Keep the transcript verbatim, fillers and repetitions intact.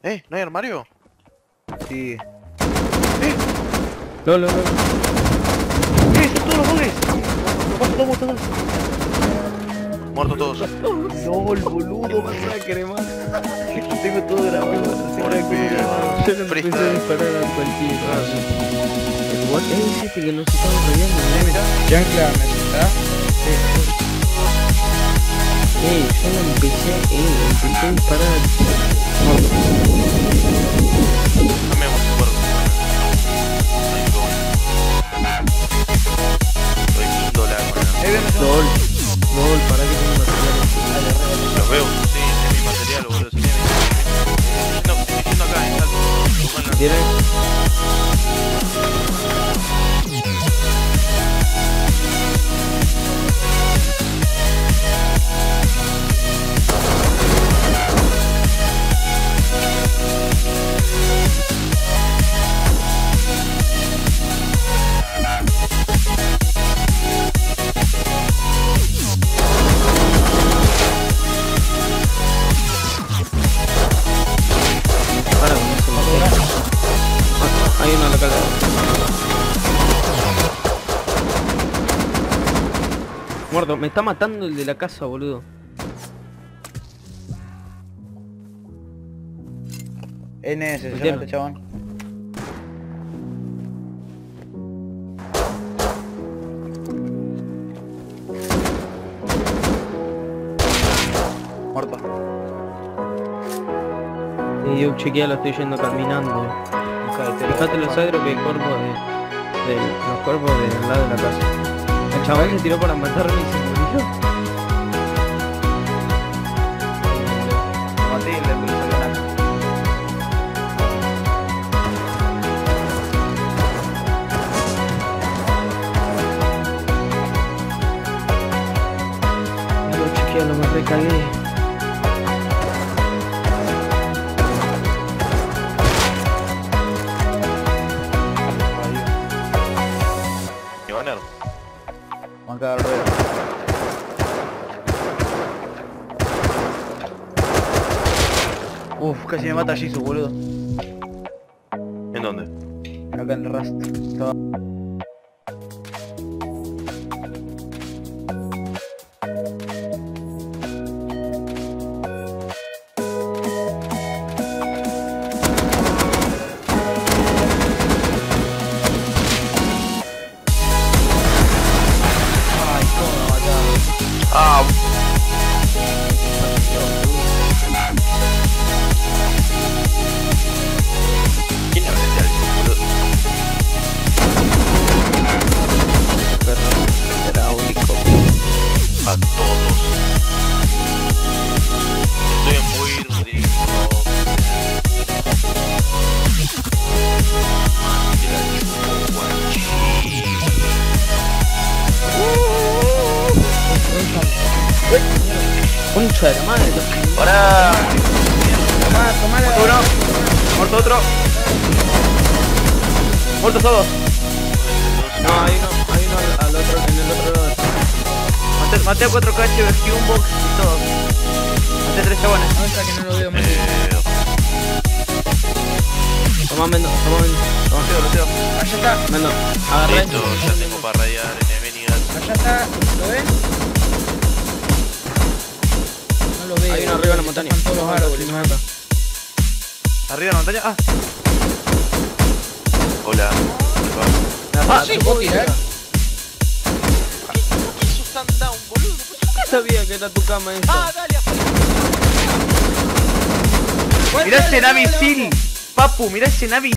¿Eh? ¿No hay armario? Sí. ¿Eh? No, no, no. ¡Eh! ¡Son todos los goles! ¡Vamos, todos! Muertos todos. No, el boludo, masacre, más. Tengo todo grabado. Pobre pibe. Yo le empecé a disparar a cualquier. El guante es ese que nos estamos rodeando. Eh, mirá. Chancla, ¿me está? Eh, yo le empecé, eh, empecé a disparar. Muerto. No me gusta el cuerpo. Soy un dólar, Eh, ven, no. Dol. Dol, para que tenga material. Los veo. Sí, es mi material, boludo. Sí, no, estoy yendo acá, en salto. ¿Tiene? Hay una local. Muerto, me está matando el de la casa, boludo. N S, se llama Entiendo. este chabón. Muerto. Y yo chequea, lo estoy yendo caminando. Fíjate los aeros que hay cuerpos de, de los cuerpos del lado de la casa. El chaval se tiró para matarme y se murió. Lo maté y le puse el granate. No lo chequea, lo me recagué. Vamos a cagar rueda. Uf, casi me mata Jisoo, boludo. ¿En dónde? Acá en el Rust. Estaba... Ah, ¿quién le abre algo, boludo? Perro, era único. A todos. Estoy en muy ridículo. Concha de la madre. ¡Para! Tomá, tomá la... Muerto uno. Muerto otro. Muertos todos. No, hay uno, hay uno al, al otro, en el otro lado. Maté, maté a cuatro K H, vesquí un box y todo. Maté tres chabones. ¿Dónde está que no lo veo? Me Eh... Toma Mendo, toma Mendo. Toma. Lo teo, lo teo. Allá está, Mendo, agarré. Listo, ya tengo para radiar enemigas. allá está. ¿Lo ven? No lo veo. Hay uno arriba en la montaña. Están todos los árboles. Me mata. Arriba de la montaña. Ah. Hola. Ah, ¿se puedo tirar? Sos tan down, boludo. ¿Qué sabía que era tu cama esa? Ah, dale, mirá ese Navy Seal. Papu, mirá ese Navy